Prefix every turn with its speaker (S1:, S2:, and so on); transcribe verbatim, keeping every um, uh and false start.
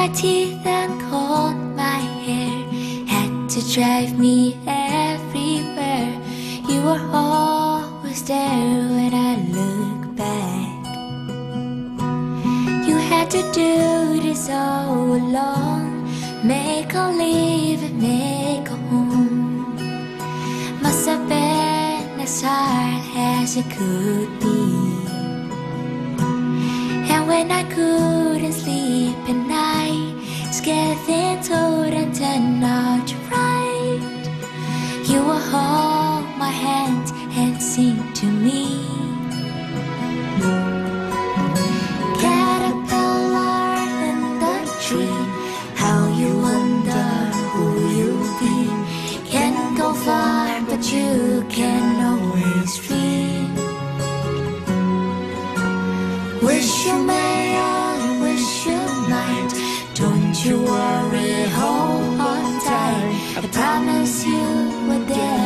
S1: my teeth and combed my hair, had to drive me everywhere. You were always there when I look back. You had to do this all alone, make a living, make a home. Must have been as hard as it could be. And when I couldn't sleep at night, scared things wouldn't turn out right, you would hold my hand and sing to me. Caterpillar in the tree, how you wonder who you'll be. Can't go far, but you can always dream. Wish you may, I wish you might. Don't you worry, hold on tight. I promise you we're there.